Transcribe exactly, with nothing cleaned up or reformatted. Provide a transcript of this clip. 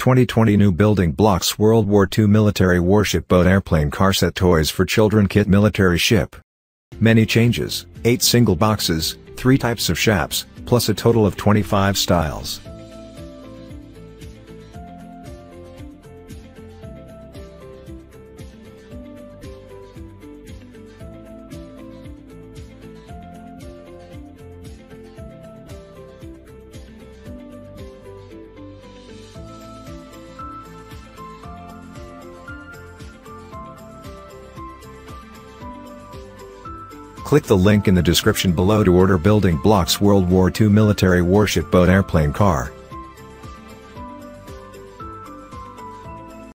twenty twenty New Building Blocks World War Two Military Warship Boat Airplane Car Set Toys for Children Kit Military Ship. Many changes, eight single boxes, three types of shaps, plus a total of twenty-five styles. Click the link in the description below to order Building Blocks World War Two Military Warship Boat Airplane Car.